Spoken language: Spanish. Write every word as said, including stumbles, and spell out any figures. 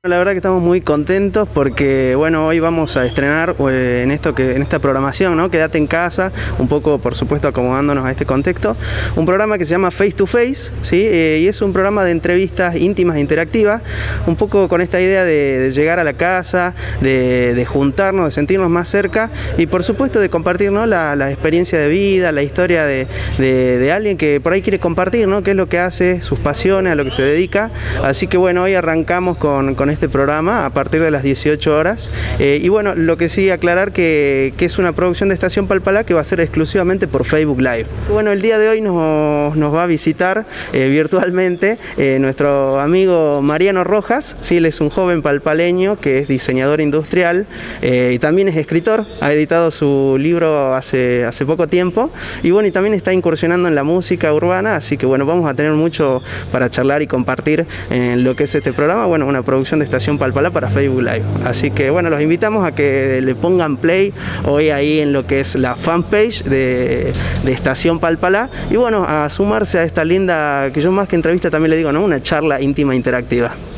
La verdad que estamos muy contentos porque bueno, hoy vamos a estrenar eh, en esto que en esta programación, ¿no? Quédate en casa, un poco por supuesto acomodándonos a este contexto, un programa que se llama Face to Face, ¿sí? Eh, y es un programa de entrevistas íntimas e interactivas, un poco con esta idea de, de llegar a la casa, de, de juntarnos, de sentirnos más cerca y por supuesto de compartir, ¿no? la, la experiencia de vida, la historia de, de, de alguien que por ahí quiere compartir, ¿no? Qué es lo que hace, sus pasiones, a lo que se dedica. Así que bueno, hoy arrancamos con, con este programa a partir de las dieciocho horas eh, y bueno, lo que sí aclarar que, que es una producción de Estación Palpalá que va a ser exclusivamente por Facebook Live. Bueno, el día de hoy nos, nos va a visitar eh, virtualmente eh, nuestro amigo Mariano Rojas, sí, él es un joven palpaleño que es diseñador industrial eh, y también es escritor, ha editado su libro hace, hace poco tiempo y bueno, y también está incursionando en la música urbana, así que bueno, vamos a tener mucho para charlar y compartir en lo que es este programa, bueno, una producción de Estación Palpalá para Facebook Live. Así que bueno, los invitamos a que le pongan play hoy ahí en lo que es la fanpage de, de Estación Palpalá y bueno, a sumarse a esta linda, que yo más que entrevista también le digo, ¿no? Una charla íntima interactiva.